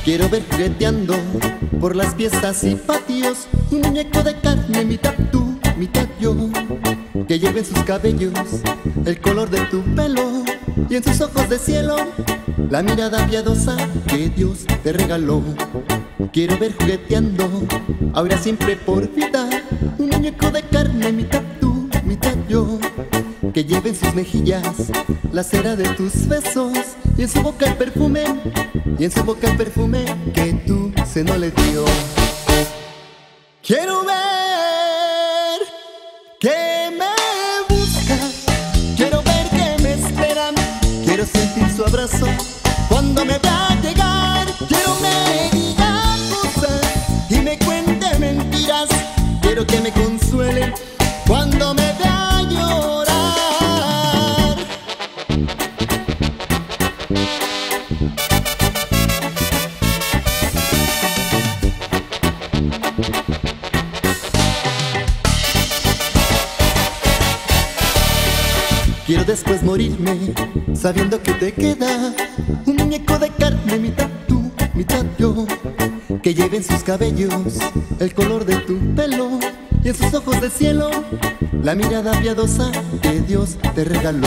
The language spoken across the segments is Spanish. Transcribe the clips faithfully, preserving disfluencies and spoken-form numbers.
Quiero ver jugueteando por las piezas y patios un muñeco de carne, mitad tú, mitad yo, que lleve en sus cabellos el color de tu pelo y en sus ojos de cielo la mirada piadosa que Dios te regaló. Quiero ver jugueteando, ahora siempre por vida, un muñeco de carne, mitad tú, mitad yo, que lleve en sus mejillas la cera de tus besos y en su boca el perfume, y en su boca el perfume que tu seno le dio. Quiero ver que me busca, quiero ver que me esperan, quiero sentir su abrazo cuando me vea llegar. Quiero me diga cosas y me cuente mentiras, quiero que me consuele cuando me vea llorar. Quiero después morirme sabiendo que te queda un muñeco de carne, mitad tú, mitad yo, que lleve en sus cabellos el color de tu pelo y en sus ojos de cielo la mirada piadosa que Dios te regaló.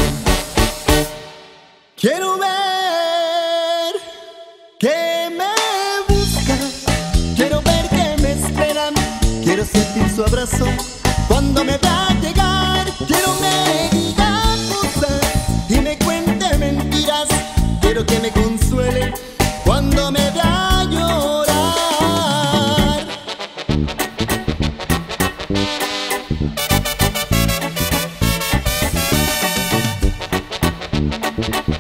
Quiero ver que me busca, quiero ver que me esperan, quiero sentir su abrazo cuando me vea llegar. Quiero me diga cosas y me cuente mentiras, quiero que me consuele cuando me vea llorar.